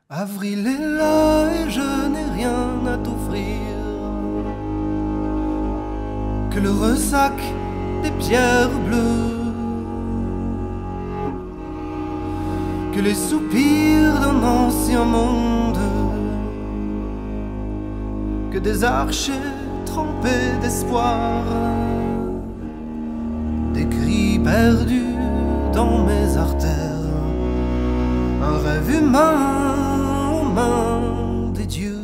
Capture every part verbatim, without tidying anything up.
Avril est là et je n'ai rien à t'offrir que le ressac des pierres bleues, que les soupirs d'un ancien monde, que des archers trempés d'espoir, des cris perdus dans mes artères, un rêve humain aux mains des dieux.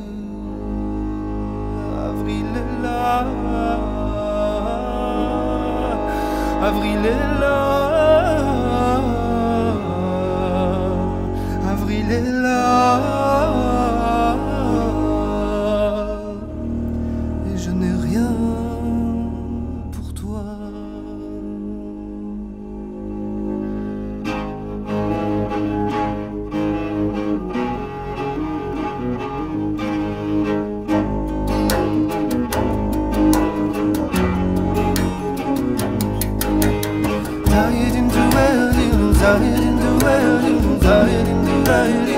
Avril est là, avril est là, avril est là, et je n'ai rien pour toi. Tired in the well, tired in the well, tired in the well.